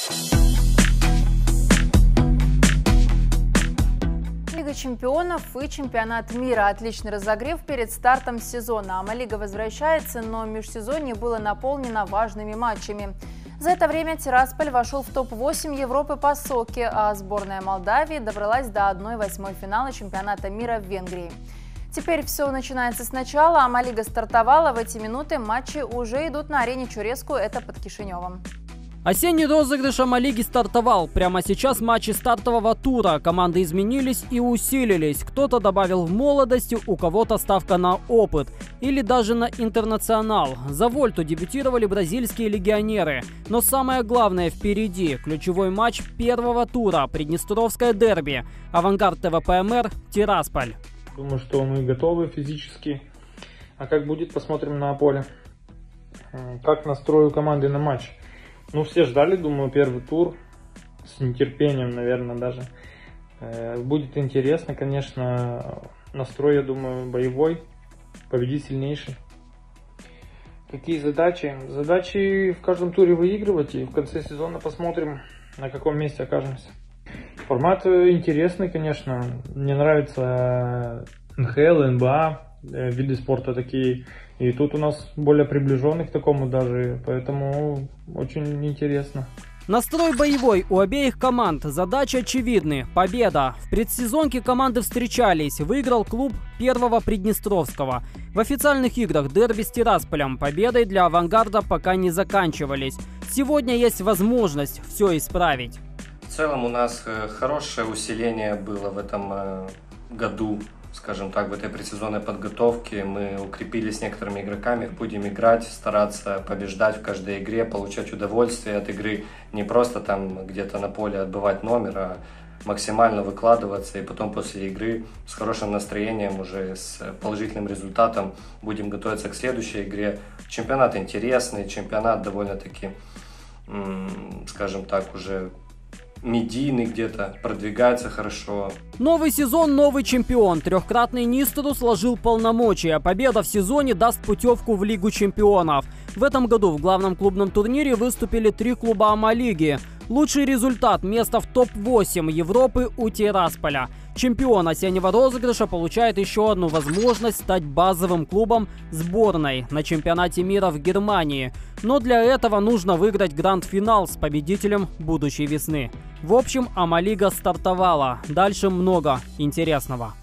Лига чемпионов и чемпионат мира. Отличный разогрев перед стартом сезона. Амалига возвращается, но межсезонье было наполнено важными матчами. За это время Тирасполь вошел в топ-8 Европы по соке, а сборная Молдавии добралась до 1/8 финала чемпионата мира в Венгрии. Теперь все начинается сначала. Амалига стартовала. В эти минуты матчи уже идут на арене Чуреску, это под Кишиневом. Осенний розыгрыш Амалиги стартовал. Прямо сейчас матчи стартового тура. Команды изменились и усилились. Кто-то добавил в молодости, у кого-то ставка на опыт. Или даже на интернационал. За Вольту дебютировали бразильские легионеры. Но самое главное впереди. Ключевой матч первого тура. Приднестровское дерби. Авангард ТВП-МР Тирасполь. Думаю, что мы готовы физически. А как будет, посмотрим на поле. Как настрою команды на матч? Ну, все ждали, думаю, первый тур. С нетерпением, наверное, даже. Будет интересно, конечно. Настрой, я думаю, боевой. Победить сильнейший. Какие задачи? Задачи в каждом туре выигрывать. И в конце сезона посмотрим, на каком месте окажемся. Формат интересный, конечно. Мне нравится НХЛ, НБА, виды спорта такие. И тут у нас более приближенных к такому даже, поэтому очень интересно. Настрой боевой у обеих команд. Задачи очевидны. Победа. В предсезонке команды встречались. Выиграл клуб первого Приднестровского. В официальных играх дерби с Тирасполем победой для Авангарда пока не заканчивались. Сегодня есть возможность все исправить. В целом у нас хорошее усиление было в этом году. Скажем так, в этой предсезонной подготовке мы укрепились с некоторыми игроками, будем играть, стараться побеждать в каждой игре, получать удовольствие от игры, не просто там где-то на поле отбывать номер, а максимально выкладываться и потом после игры с хорошим настроением, уже с положительным результатом будем готовиться к следующей игре. Чемпионат интересный, чемпионат довольно-таки, скажем так, уже медийный где-то, продвигается хорошо. Новый сезон, новый чемпион. Трехкратный Нистору сложил полномочия. Победа в сезоне даст путевку в Лигу чемпионов. В этом году в главном клубном турнире выступили 3 клуба Амалиги. Лучший результат – место в топ-8 Европы у Тирасполя. Чемпион осеннего розыгрыша получает еще одну возможность стать базовым клубом сборной на чемпионате мира в Германии. Но для этого нужно выиграть гранд-финал с победителем будущей весны. В общем, Амалига стартовала. Дальше много интересного.